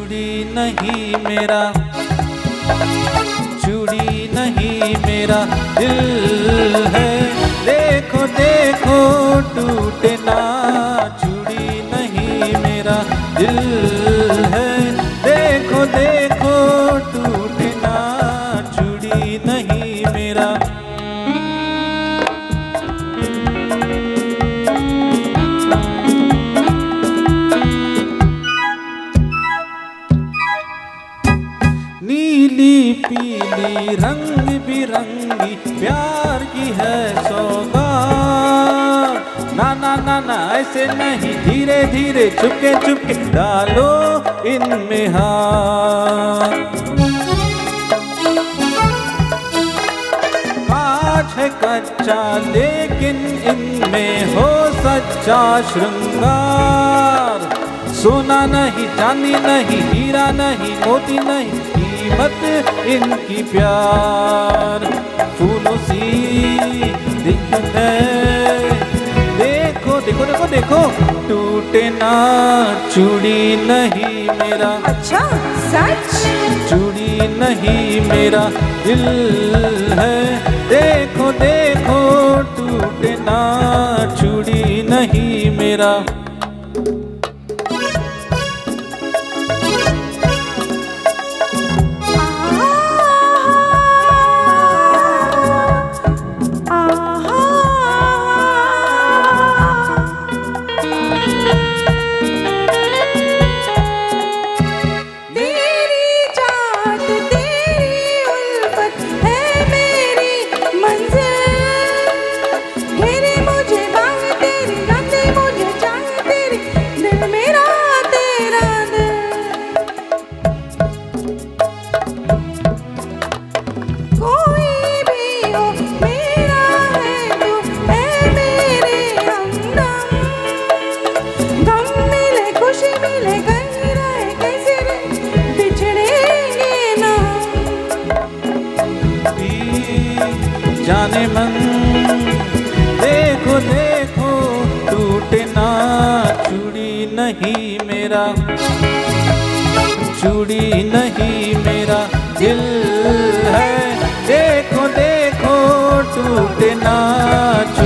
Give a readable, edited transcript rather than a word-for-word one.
चूड़ी नहीं मेरा, चूड़ी नहीं मेरा दिल है। देखो देखो टूटे ना, चूड़ी नहीं मेरा दिल है। देखो देखो टूटे ना, चूड़ी नहीं मेरा। नीली पीली रंग बिरंगी प्यार की है सौगात। ना ना ना ना ऐसे नहीं, धीरे धीरे चुपके चुपके डालो इनमें हाथ। कांच है कच्चा लेकिन इनमें हो सच्चा श्रृंगार। सोना नहीं चांदी नहीं हीरा नहीं मोती नहीं, कीमत इनकी प्यार फूलों सी दिखत है। देखो देखो देखो देखो टूटे ना, चूड़ी नहीं मेरा। अच्छा सच? चूड़ी नहीं मेरा दिल है। देखो देखो टूटे ना, चूड़ी नहीं मेरा। जाने मन देखो देखो टूटे ना, चूड़ी नहीं मेरा। चूड़ी नहीं मेरा दिल है। देखो देखो टूटे ना,